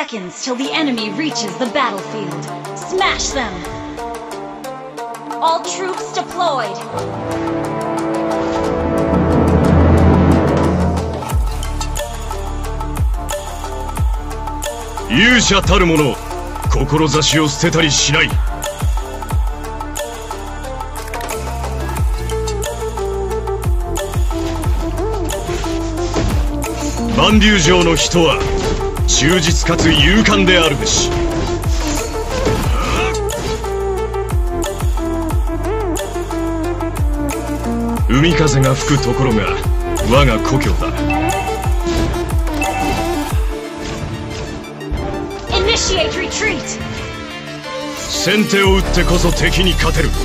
seconds till the enemy reaches the battlefield. Smash them! All troops deployed! 勇者たる者、志を捨てたりしない。万竜城の人は忠実かつ勇敢であるべし。海風が吹くところが我が故郷だ。 Initiate retreat! 先手を打ってこそ敵に勝てる。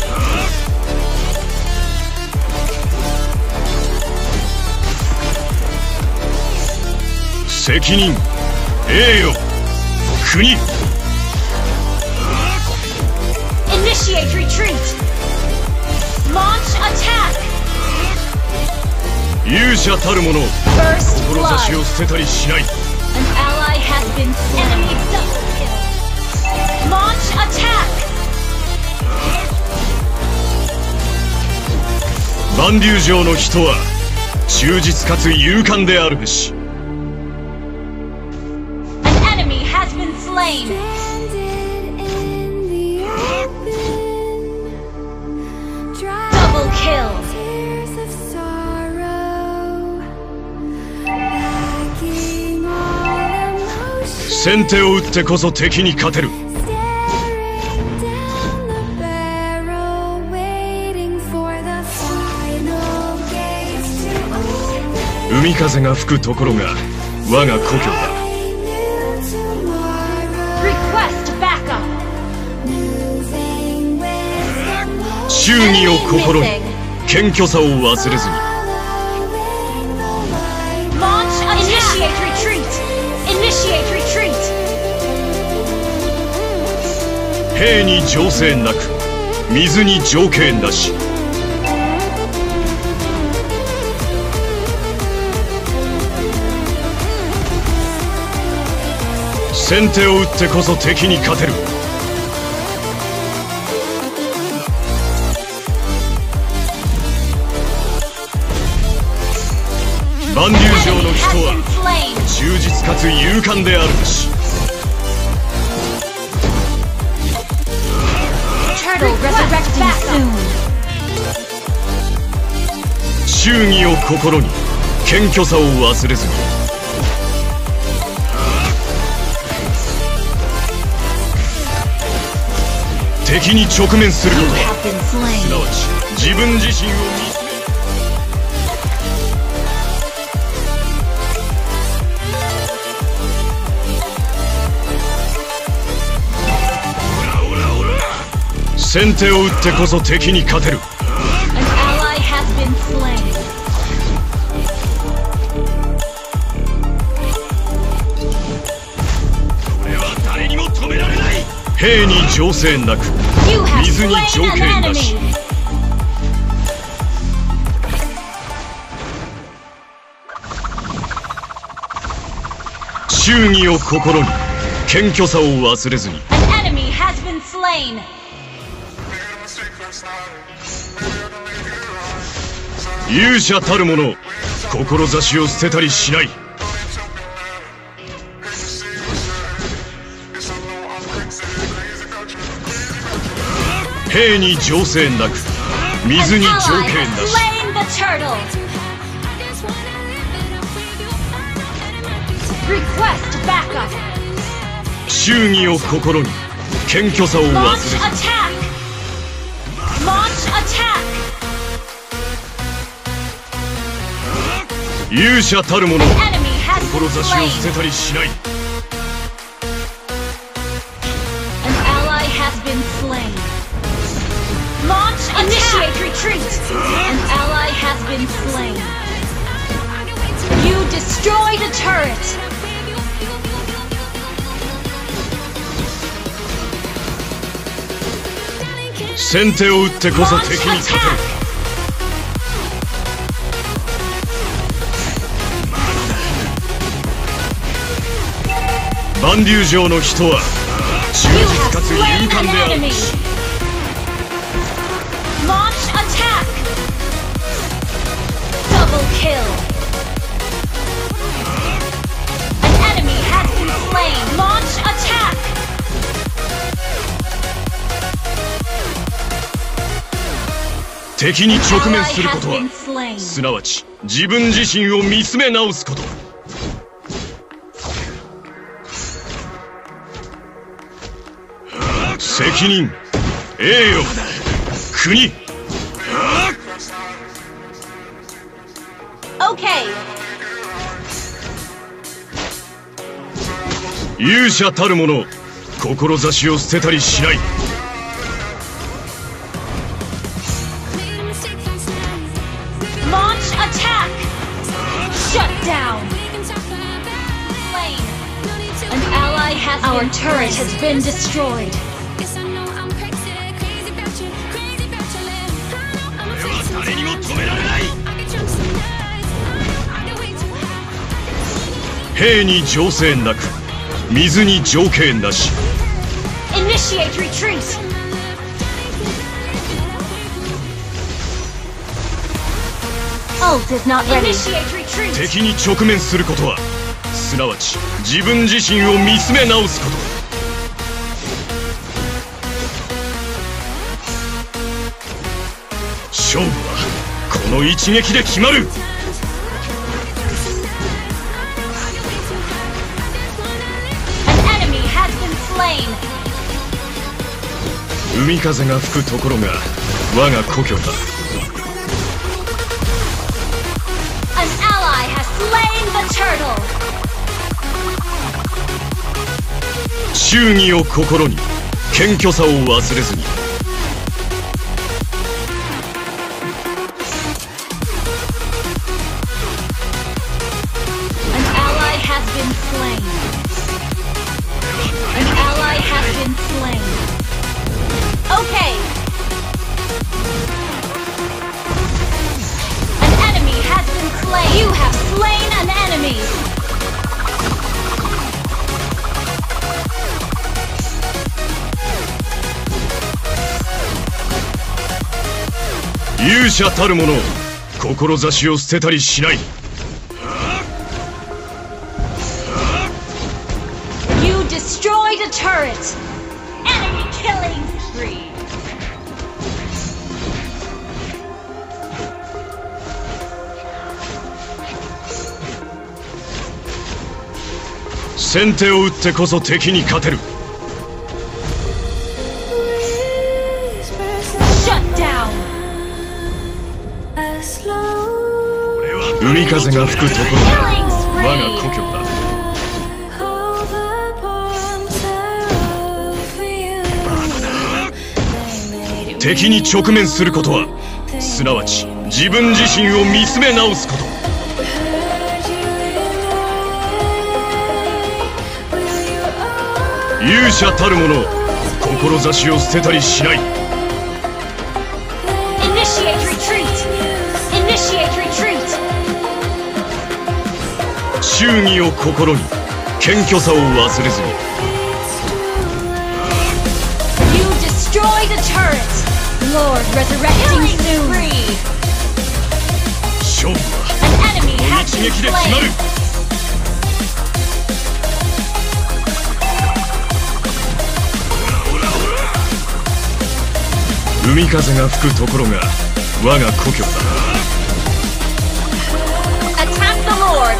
責任、栄誉、国。 Initiate retreat! Launch attack! 勇者たる者、 First blood! 志を捨てたりしない。 An ally has been enemy double kill! Launch attack! 万竜城の人は忠実かつ勇敢であるべし。 Has been slain. Double kill. 先手を打ってこそ敵に勝てる。海風が吹くところが我が故郷だ。忠義を心に謙虚さを忘れずに。兵に情勢なく水に情景なし。先手を打ってこそ敵に勝てる。万竜城の人は忠実かつ勇敢であるべし。忠義を心に謙虚さを忘れずに。敵に直面することはすなわち自分自身を見つめる。先手を打ってこそ敵に勝てる。俺は誰にも止められない。兵に情勢なく水に情景なし。忠義を心に謙虚さを忘れずに。勇者たる者、志を捨てたりしない。兵に情勢なく水に情景なし。忠義を心に謙虚さを忘れず。勇者たる者、志を捨てたりしない。 Initiate retreat! An ally has been slain. You destroyed a turret! 先手を打ってこそ敵に勝てる。 バンデュー城の人は忠実かつ勇敢であるべし。 Launch attack! Double kill! An enemy has been slain! Launch attack! 敵に直面することはすなわち自分自身を見つめ直すこと。責任、栄誉、国。 Okay. 勇者たる者、志を捨てたりしない。 Launch attack! Shut down! An ally has Our turret has been destroyed. 誰にも止められない。兵に情勢なく、水に情景なし。 Initiate retreat! Ult is not ready. Initiate retreat! 敵に直面することはすなわち自分自身を見つめ直すこと。勝負はこの一撃で決まる。海風が吹くところが我が故郷だ。 An ally has slain the turtle. 忠義を心に謙虚さを忘れずに。 An ally has been slain. An ally has been slain. Okay. An enemy has been slain. You have slain an enemy. 勇者たる者、志を捨てたりしない。 You destroyed a turret. Enemy killing spree. 先手を打ってこそ敵に勝てる。 Shut down. 海風が吹くところが我が故郷だ。敵に直面することはすなわち自分自身を見つめ直すこと。勇者たる者、志を捨てたりしない。 Initiate retreat. Initiate retreat. 忠義を心に謙虚さを忘れずに。 You destroyed a turret. Lord resurrecting soon. 勝負は An enemy この has 一 been 撃で決まる。 slain. 海風が吹くところが我が故郷だ。 Attack the Lord.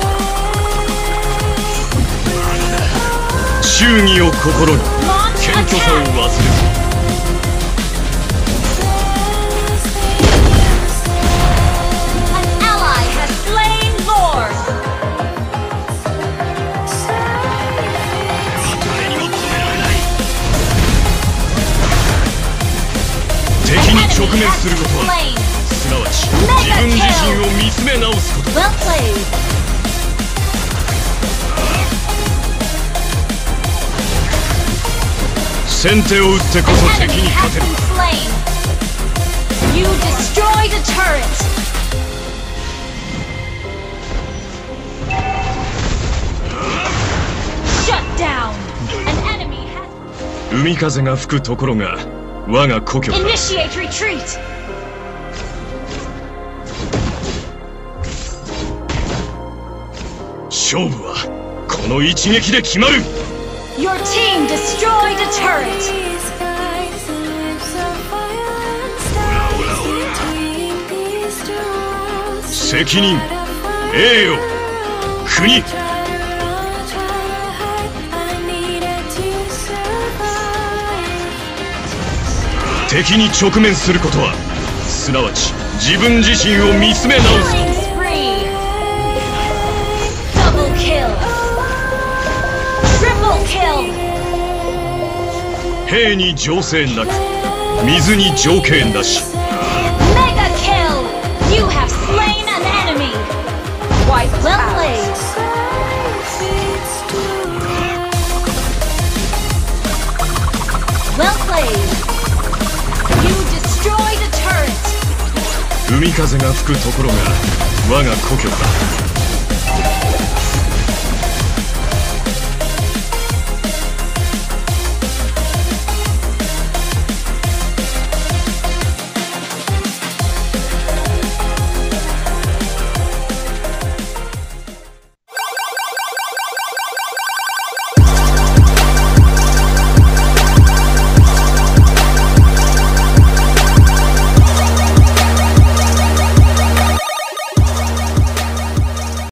忠義を心に謙虚さを忘れずに。 An ally has slain Lord. 誰にも止められない。敵に直面することはすなわち自分自身を見つめ直すこと。 Well played. 先手を打ってこそ敵 Enemy に has 勝てる。 been slain. You destroyed a turret. Shut down. 海風が吹くところが我が故郷だ。 Initiate retreat! 勝負はこの一撃で決まる。 Your team destroyed a turret! 責任、栄誉、国。敵に直面することはすなわち自分自身を見つめ直す。 Killing spree! Double kill! Triple kill! 兵に情勢なく水に情景なし。 Mega kill! You have slain an enemy! Well played! Well played! You destroyed a turret! 海風が吹くところが我が故郷だ。